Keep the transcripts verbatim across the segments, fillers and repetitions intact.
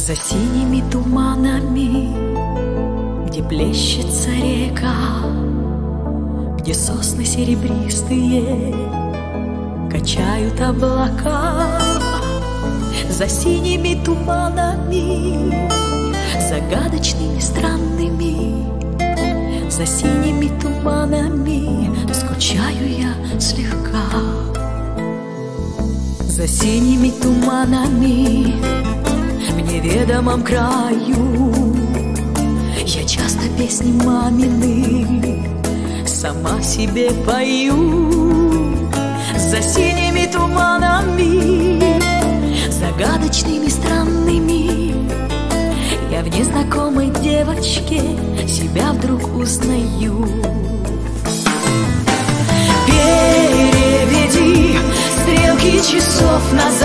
За синими туманами, где плещется река, где сосны серебристые качают облака. За синими туманами, загадочными, странными, за синими туманами скучаю я слегка. За синими туманами в неведомом краю я часто песни мамины сама себе пою. За синими туманами, загадочными, странными, я в незнакомой девочке себя вдруг узнаю. Переведи стрелки часов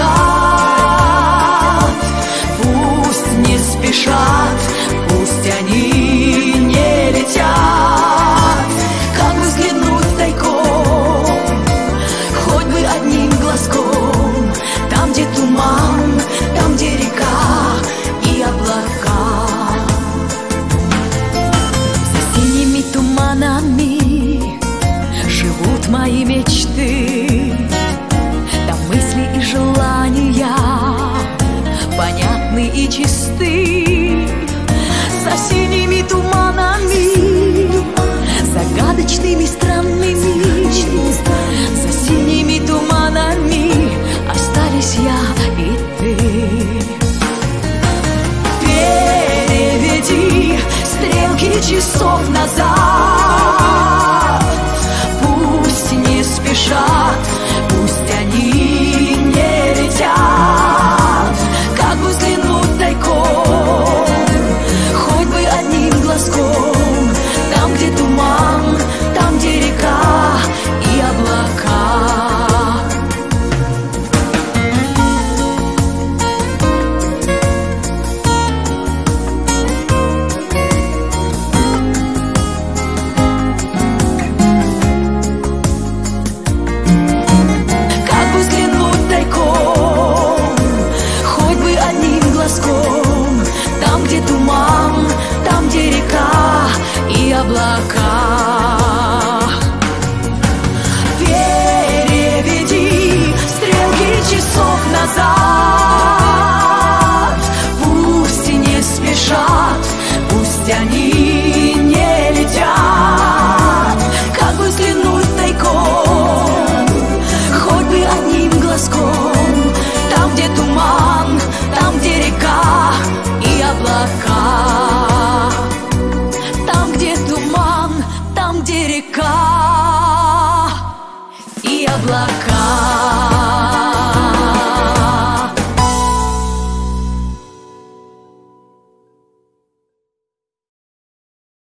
назад, пусть не спешат, пусть они не летят. Как бы взглянуть тайком, хоть бы одним глазком, там, где туман, там, где река и облака. За синими туманами живут мои мечты, там мысли и желания понятны и чисты. За синими туманами, загадочными, странными, за синими туманами остались я и ты. Переведи стрелки часов назад, пусть не спешат, пусть они не летят. Как бы взглянуть тайком, хоть бы одним глазком, там, где туман, там, где река и облака. Там, где туман, там, где река и облака. Переведи стрелки часов назад, пусть не спешат, пусть они